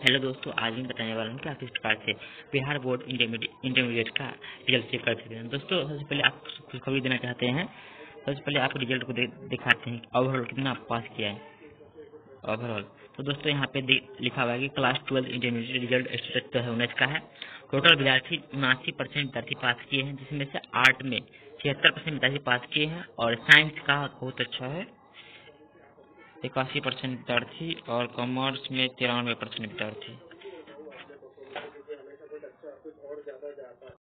Hello दोस्तों, आज मैं बताने वाला हूँ कि आप किस प्रकार से बिहार बोर्ड इंटरमीडिएट का रिजल्ट चेक कर सकते हैं। दोस्तों सबसे पहले आप खुशखबरी देना चाहते हैं। सबसे पहले आप रिजल्ट को दिखाते हैं ओवरऑल कितना आप पास किया है ओवरऑल। तो दोस्तों यहाँ पे लिखा हुआ है कि क्लास 12 इंटरमीडिएट रिजल्ट स्टेटस 2019 का है। टोटल विद्यार्थी 79% विद्यार्थी पास किए हैं, जिसमें से आर्ट में 76% विद्यार्थी पास किए हैं और साइंस का बहुत अच्छा है 81% विद्यार्थी और कॉमर्स में 93% विद्यार्थी।